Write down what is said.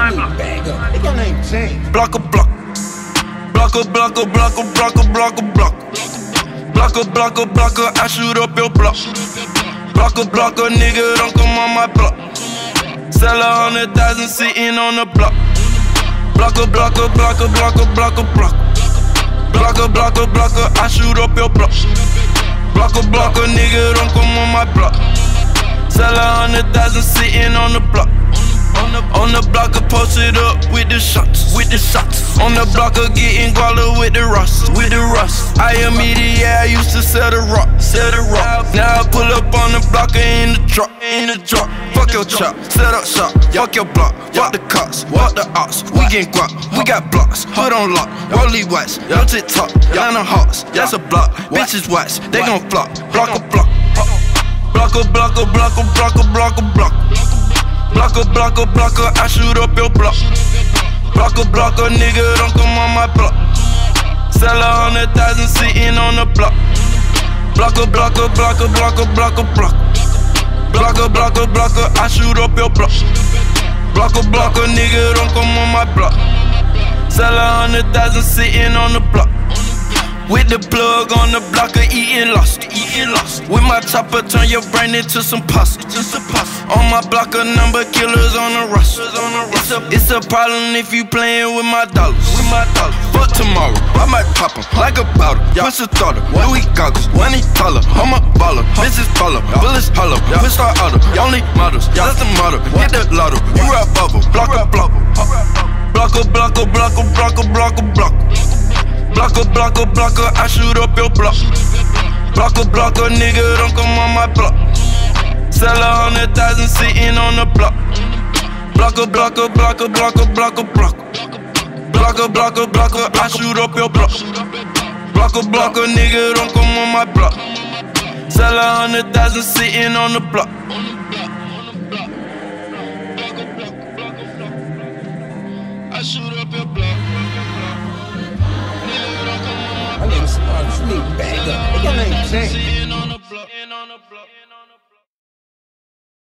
my block. Bag up. They got name change. Block a block. Blocker, blocker, blocker, blocker, blocker, block. Blocker, blocker, blocker, I shoot up your block. Blocker, blocker, nigga, don't come on my block. Sell 100,000 sitting on the block. Blocker, blocker, blocker, blocker, blocker, block. Blocker, blocker, blocker, I shoot up your block. Blocker, blocker, nigga, don't come on my block. Sell 100,000 sitting on the block. On the blocker, posted up with the shots, with the shots. On the blocker, getting guala with the rust, with the rust. I am idiot, I used to sell the rock, sell the rock. Now I pull up on the blocker in the truck, in the truck. Fuck your chop, set up shop, fuck your block, fuck the cops, fuck the ops. We get guap, we got blocks, hood on lock, rolly wax, yo TikTok, y'all no hawks, that's a block. Bitches wax, they gon' flop, block a block. Blocker, blocker, blocker, blocker, blocker, block. Blocker, blocker, blocker, I shoot up your block. Blocker, blocker, nigga, don't come on my block. Sell 100,000 sitting on the block. Blocker, blocker, blocker, blocker, blocker, block. Blocker, blocker, blocker, I shoot up your block. Blocker, blocker, nigga, don't come on my block. Sell 100,000 sitting on the block. With the plug on the blocker, eating lost, eating lost. With my chopper, turn your brain into some pasta, just a pasta. On my blocker, number killers on the rush. It's a problem if you playing with my dollars, with my dollars. But tomorrow, I might pop 'em like a bottle. Push a throttle, Louis goggles, when he taller. I'm a baller, bitches taller, bullets hollow. Push our auto, only models, that's the model. Hit the lotto, you rap bubble, blocker, blocker. Blocker, blocker, blocker, blocker, blocker, blocker. Blocker, blocker, blocker, I shoot up your block. Blocker, blocker, nigga, don't come on my block. Sell 100,000 sitting on the block. Blocker, blocker, blocker, blocker, blocker, blocker. Blocker, blocker, blocker, I shoot up your block. Blocker, blocker, nigga, don't come on my block. Sell 100,000 sitting on the block. I shoot up your block. I need some artists. You need bag up. They got name change.